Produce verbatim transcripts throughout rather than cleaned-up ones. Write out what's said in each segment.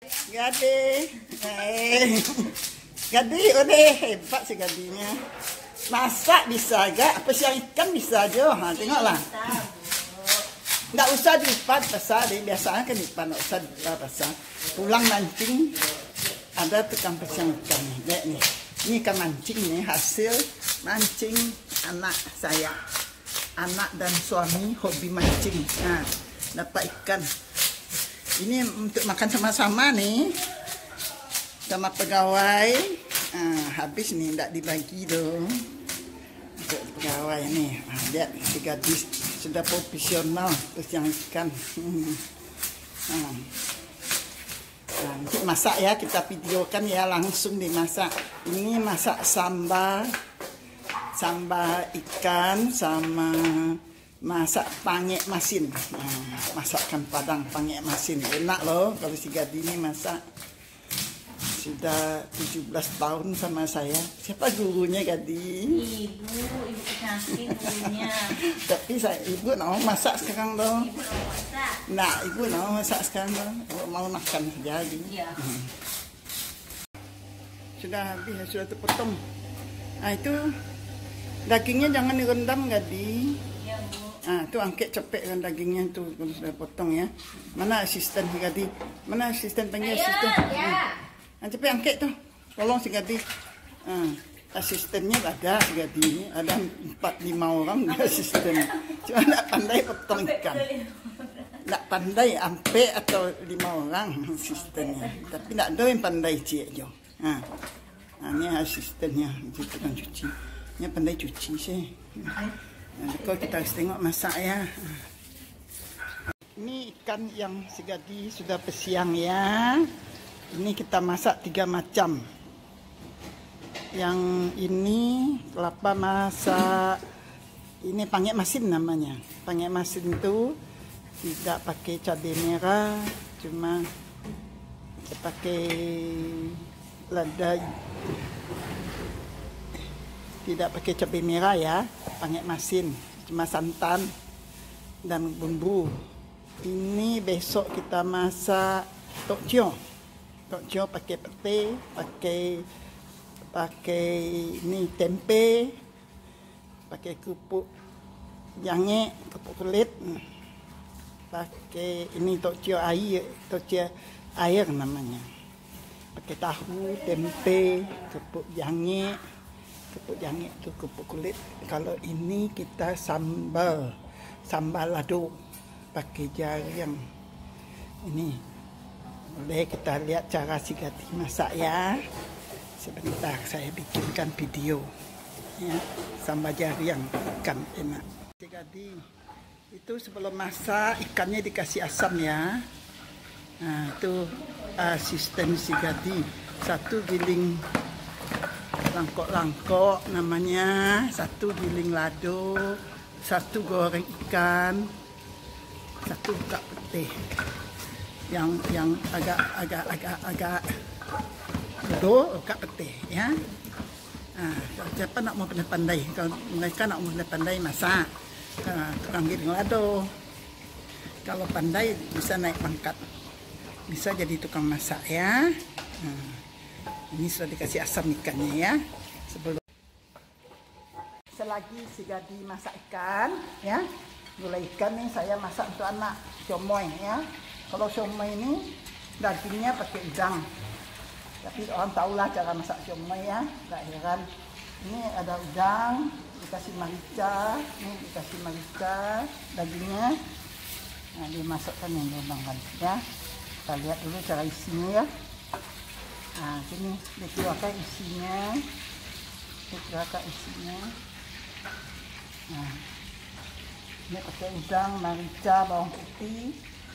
Gade, eh, Gadi udah hebat sih Gadinya. Masak bisa gak? Apa siang ikan bisa aja. Ha, tengoklah. Nggak usah diipat pasal deh. Biasanya kan diipat, nggak usah diipat pasal. Pulang mancing ada tukang pesiang ikan nih. Lihat nih. Ini ikan mancing nih, hasil mancing anak saya. Anak dan suami hobi mancing. Nah, dapat ikan. Ini untuk makan sama-sama nih. Sama pegawai. Nah, habis nih, tidak dibagi dong. Untuk pegawai nih. Nah, lihat si gadis sudah profesional pesiang ikan. Nah. Nah, untuk masak ya, kita videokan ya, langsung dimasak. Ini masak sambal. Sambal ikan sama masak pangek masin. Nah, masakan Padang pangek masin. Enak loh kalau si Gadi ini masak. Sudah tujuh belas tahun sama saya. Siapa gurunya Gadi? Ibu, ibu cantik gurunya. Tapi saya ibu mau masak sekarang dong. Ibu mau masak. Nah, ibu mau masak sekarang dong. Mau makan jadi. Iya. Hmm. Sudah habis, sudah terpotong. Nah, itu dagingnya jangan direndam Gadi. Iya, Bu. Ah, tu angkat cepet kan dagingnya tu kalau sudah potong ya. Mana asisten si Gadi? Mana asisten panggil Ayo, asisten? ya. Ah, cepet angkat tu. Tolong si Gadi. Ah, asistennya ada si Gadi ini. Ada empat lima orang dia asisten. Cuma tak pandai potong ikan. Tak pandai ampe atau lima orang asistennya. Tapi tak ada yang pandai cik jo. Ah, ah ni asistennya. Itu kan cuci. Ini pandai cuci sih. Nah, kalau kita harus tengok masak ya. Ini ikan yang si Gadi sudah pesiang ya. Ini kita masak tiga macam. Yang ini kelapa masak. Ini pangek masin namanya. Pangek masin itu tidak pakai cabai merah, cuma pakai lada. Tidak pakai cabai merah ya, pangek masin, cuma santan dan bumbu. Ini besok kita masak tokcio. Tokcio pakai pete, pakai pakai ini tempe, pakai kerupuk jange, kerupuk kulit, pakai ini tokcio air, tokcio air namanya. Pakai tahu, tempe, kerupuk jange. Kerupuk jange itu kerupuk kulit. Kalau ini kita sambal, sambal lado pakai jaring. Ini boleh kita lihat cara si Gadi masak ya. Sebentar saya bikinkan video ya. Sambal jaring ikan enak. Si Gadi itu sebelum masak ikannya dikasih asam ya. Nah itu asisten si Gadi. Satu giling langkok-langkok namanya, satu giling lado, satu goreng ikan, satu buka putih. Yang yang agak agak agak agak bodoh buka putih ya. Nah, siapa nak mau pandai-pandai? Kalau mereka nak mau pandai masak, nah, tukang giling lado. Kalau pandai bisa naik pangkat, bisa jadi tukang masak ya. Nah, ini sudah dikasih asam ikannya ya. Sebelum selagi si Gadi masak ikan ya, gulai ikan nih saya masak untuk anak siomoy ya. Kalau siomoy ini dagingnya pakai udang, tapi orang tahulah cara masak siomoy ya, tak heran. Ini ada udang, dikasih merica, ini dikasih merica, dagingnya. Nah, dimasukkan yang udang kan ya. Kita lihat dulu cara isinya ya. Nah, sini dikeluarkan isinya, dikeluarkan isinya. Nah, ini pakai udang, merica, bawang putih.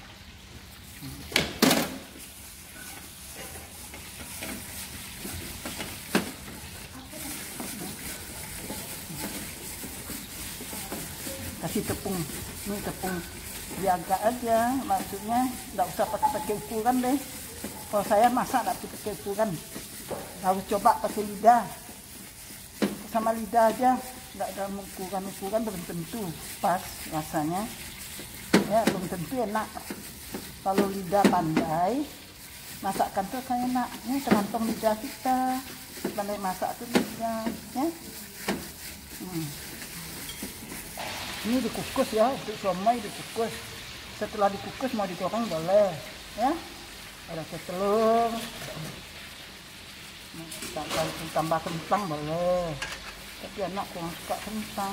Kasih tepung, ini tepung diagak aja, maksudnya tidak usah pakai ukuran deh. Kalau saya masak tidak pakai ukuran, harus coba pakai lidah, sama lidah aja, tidak ada ukuran-ukuran, belum tentu pas rasanya, ya belum tentu enak. Kalau lidah pandai, masakan tuh kan enak, ini tergantung lidah kita, pandai masak tuh lidah, ya. Hmm. Ini dikukus ya, untuk somai dikukus. Setelah dikukus mau digoreng boleh, ya. Ada telur, kalau tambah kentang boleh, tapi anak kurang suka kentang.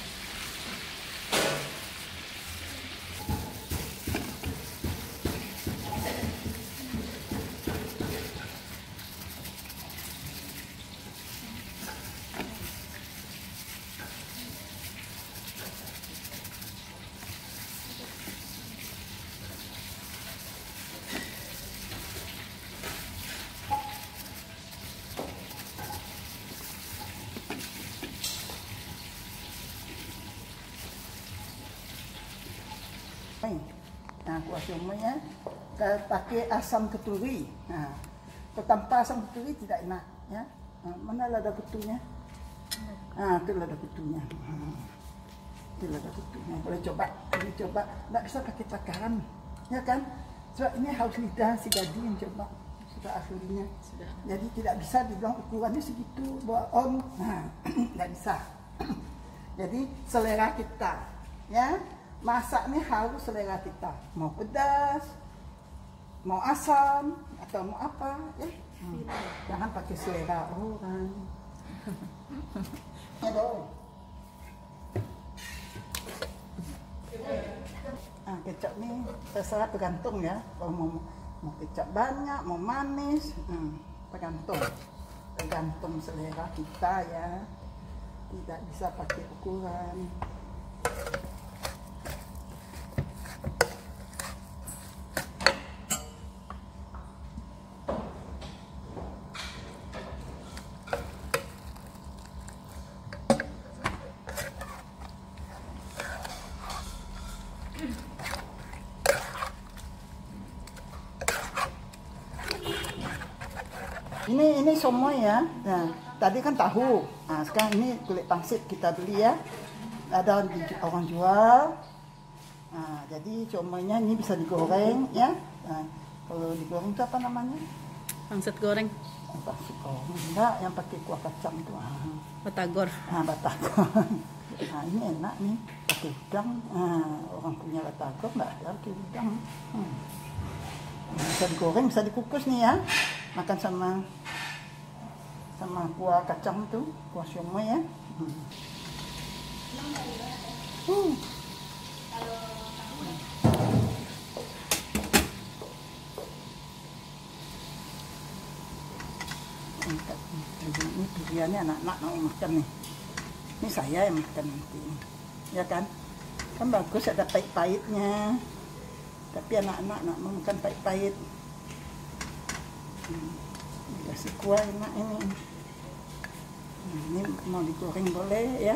Nah, kuah siomay ya, pakai asam keturi. Nah, tanpa asam keturi tidak enak, ya. Nah, mana lada ketunya? Nah, itu lada ketunya. Hmm. Itu lada ketunya. Boleh coba, boleh coba. Nggak bisa pakai takaran, ya kan? Sebab ini harus lidah si Gadi yang coba. Sudah aslinya. Sudah. Jadi tidak bisa dibilang ukurannya segitu, bawa on. Nah, nggak bisa. Jadi selera kita, ya. Masak ini harus selera kita, mau pedas, mau asam, atau mau apa, ya. Hmm. Jangan pakai selera orang. Nah, kecap ini terserah tergantung ya, kalau mau, mau kecap banyak, mau manis, hmm, tergantung, tergantung selera kita ya, tidak bisa pakai ukuran. Ini ini semua ya. Nah, tadi kan tahu. Nah, sekarang ini kulit pangsit kita beli ya. Ada di orang jual. Nah, jadi semuanya ini bisa digoreng ya. Nah, kalau digoreng itu apa namanya? Pangsit goreng. Pangsit goreng. Enggak, yang pakai kuah kacang itu. Ah. Batagor. Nah, batagor. Nah, ini enak nih pakai udang. Nah, orang punya batagor enggak ada pakai udang. Hmm. Bisa digoreng, bisa dikukus nih ya. Makan sama sama kuah kacang tuh, kuah siomay ya. Hmm. Hmm. Ini duriannya anak-anak mau makan nih. Ini saya yang makan nanti, ya kan? Kan bagus ada pahit-pahitnya. Tapi anak-anak nak makan pahit-pahit. Hmm. Dikasih kuah enak ini. Nah, ini mau digoreng boleh ya.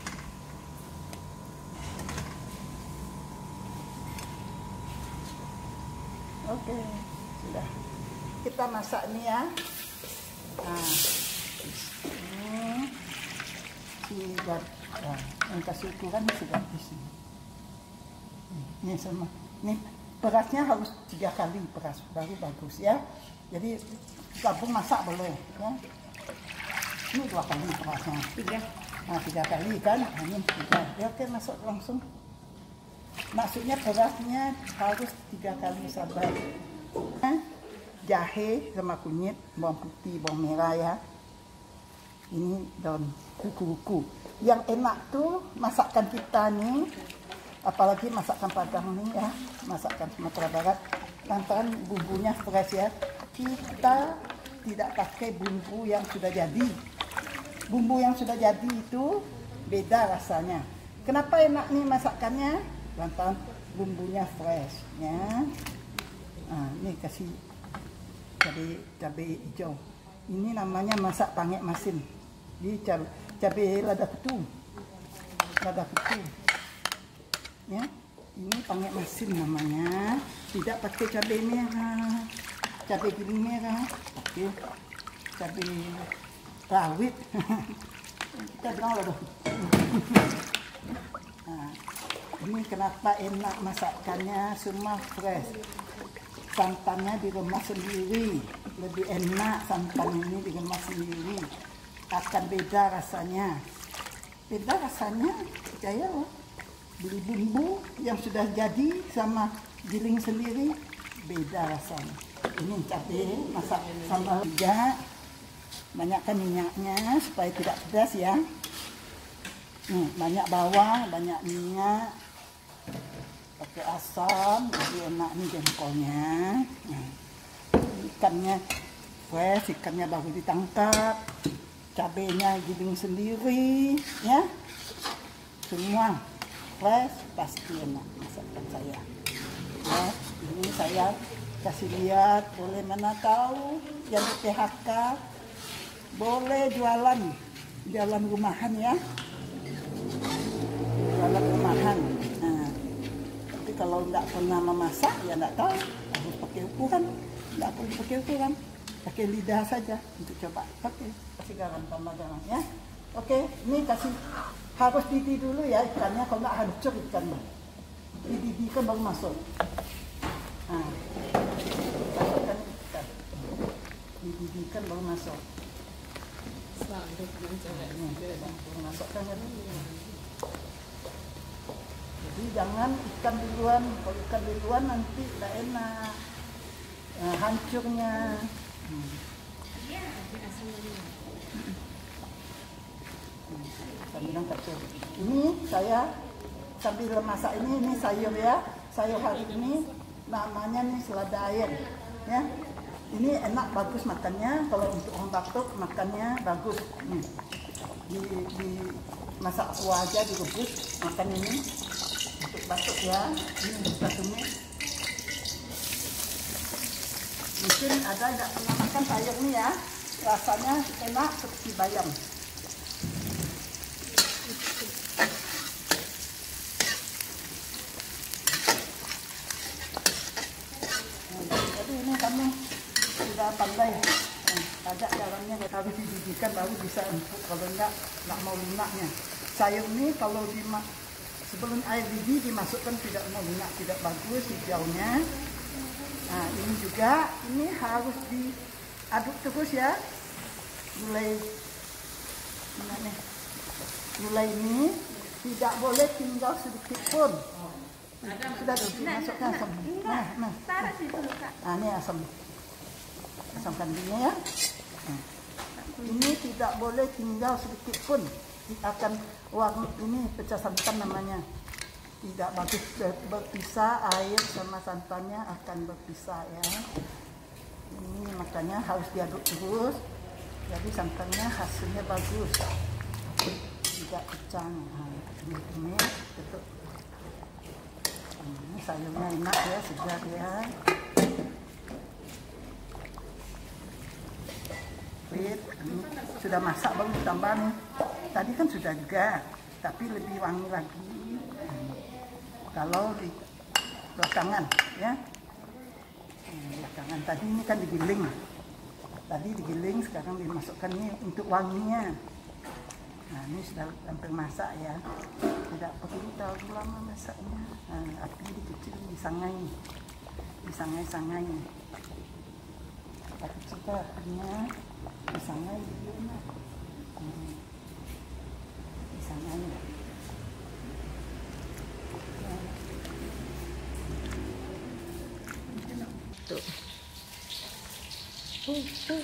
Oke, sudah. Kita masak ini ya. Nah, ini sudah. Nah, yang kasih ukuran sudah di sini. Ini sama. Ini berasnya harus tiga kali beras baru bagus ya. Jadi gabung masak boleh ya. Ini dua kali berasnya. Tiga. Nah, tiga kali kan. Nah, ini tiga. Ya, oke, masuk langsung. Maksudnya berasnya harus tiga kali sabar. Eh, jahe sama kunyit, bawang putih, bawang merah ya. Ini daun kuku-kuku. Yang enak tuh masakan kita nih. Apalagi masakan Padang nih ya, masakan Sumatera Barat, lantaran bumbunya fresh ya. Kita tidak pakai bumbu yang sudah jadi. Bumbu yang sudah jadi itu beda rasanya. Kenapa enak nih masakannya? Lantaran bumbunya fresh ya. Nah, ini kasih cabai cabai hijau. Ini namanya masak pangek masin. Di cabai, cabai lada ketu. Lada ketu. Ya, ini pangek masin namanya, tidak pakai cabai merah, cabai giling merah, pakai cabai rawit. Kita bilang lada. Nah, ini kenapa enak masakannya, semua fresh. santannya diremas sendiri, lebih enak santan ini diremas sendiri, akan beda rasanya. Beda rasanya, percaya loh. Beli bumbu yang sudah jadi sama giling sendiri, beda rasanya. Ini cabai masak sambal juga, banyakkan minyaknya supaya tidak pedas ya. Nih, banyak bawang, banyak minyak, pakai asam, jadi enak nih jengkolnya. Nah, ikannya fresh, ikannya baru ditangkap, cabenya giling sendiri, ya. Semua fresh, pasti enak masakan saya. Ya, ini saya kasih lihat, boleh mana tahu yang di P H K, boleh jualan, jualan rumahan ya. Jualan rumahan. Nah, tapi kalau nggak pernah memasak ya nggak tahu, harus pakai ukuran, nggak perlu pakai ukuran, pakai lidah saja untuk coba. Oke, kasih garam tambah garam ya. Oke, ini kasih harus didih dulu ya ikannya, kalau nggak hancur ikannya. Didihkan baru masuk. Nah, masukkan ikan, didihkan baru masuk. Ini masukkan ya. Jadi jangan ikan duluan, kalau ikan duluan nanti tidak enak, nah, hancurnya. Hmm. Ini saya sambil masak ini, ini sayur ya, sayur hari ini namanya nih selada air, ya. Ini enak, bagus makannya. Kalau untuk orang batuk makannya bagus. Nih, di, di masak kuah aja direbus makan ini. Untuk batuk ya, ini bisa tumis. Mungkin ada yang pernah makan sayur ini ya, rasanya enak seperti bayam. Nah, jadi ini kami sudah pandai, nah, ajak jalannya harus dididihkan baru bisa empuk, kalau enggak nggak mau lunaknya. Sayur ini kalau dimak sebelum air didih dimasukkan tidak mau lunak, tidak bagus hijaunya. Nah ini juga, ini harus diaduk terus ya. Mulai, nih, mulai ini tidak boleh tinggal sedikit pun. Sudah dimasukkan asam. Nah, nah, nah ini asam, asam kambingnya ya. Nah, ini tidak boleh tinggal sedikit pun. Akan warna ini pecah santan namanya, tidak bagus, berpisah, air sama santannya akan berpisah ya. Ini makanya harus diaduk terus, jadi santannya hasilnya bagus, tidak pecah. Nah, ini ini tutup. Ini sayurnya enak ya, segar ya. Wait, ini sudah masak baru ditambah nih. Tadi kan sudah juga, tapi lebih wangi lagi hmm. kalau di belakangan ya. Hmm, belakangan tadi ini kan digiling, tadi digiling, sekarang dimasukkan ini untuk wanginya. Nah ini sudah hampir masak ya, tidak perlu terlalu lama masaknya. Nah, api dikecil, disangai, disangai-sangai. Tapi kita apinya disangai dulu. Hmm. Disangai. Tuh. Uh, uh.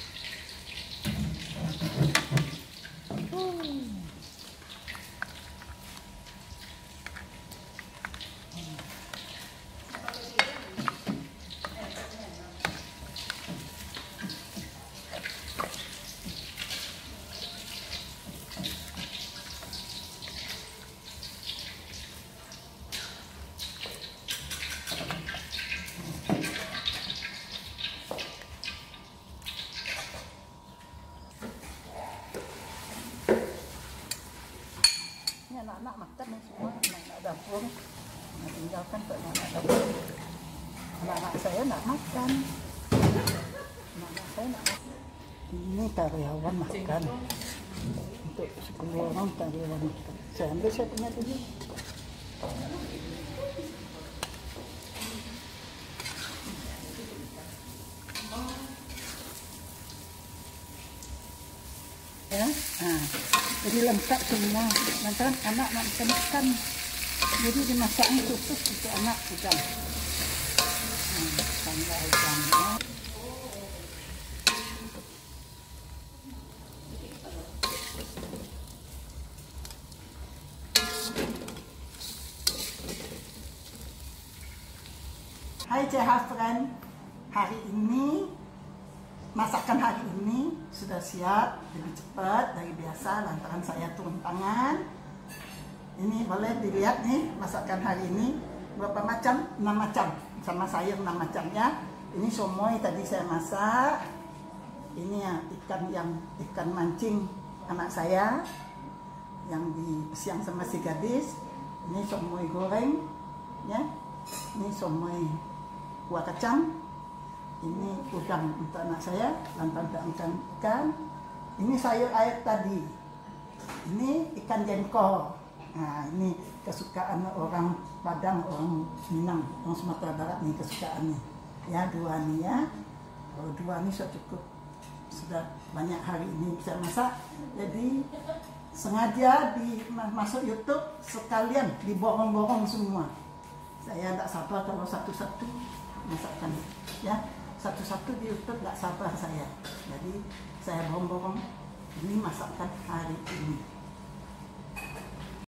Anak-anak makan nih semua, anak-anak dapur, nah, tinggalkan ke anak-anak dapur. Anak-anak saya nak makan, anak-anak saya nak makan. Ini karyawan makan, untuk sepuluh orang karyawan makan. Saya ambil, saya punya dulu. ya. Nah, jadi lengkap semua. Nanti anak nak makan ikan, jadi dimasaknya khusus untuk anak udang. Nah, tambah udangnya. Hai C H friend, hari ini masakan hari ini sudah siap, lebih cepat dari biasa lantaran saya turun tangan. Ini boleh dilihat nih masakan hari ini berapa macam? enam macam, sama sayur enam macamnya. Ini somoy tadi saya masak. Ini ya ikan yang ikan mancing anak saya yang di siang sama si gadis. Ini somoy goreng, ya. Ini somoy kuah kacang. Ini udang untuk anak saya, lantaran makan ikan. Ini sayur air tadi. Ini ikan jengkol. Nah, ini kesukaan orang Padang, orang Minang, orang Sumatera Barat nih kesukaannya. Ya, dua nih ya. Kalau dua nih sudah cukup, sudah banyak hari ini bisa masak. Jadi sengaja di masuk YouTube sekalian diborong-borong semua. Saya tidak sabar kalau satu-satu masakan, ya. Satu-satu di YouTube nggak sabar saya. Jadi saya borong-borong ini masakan hari ini.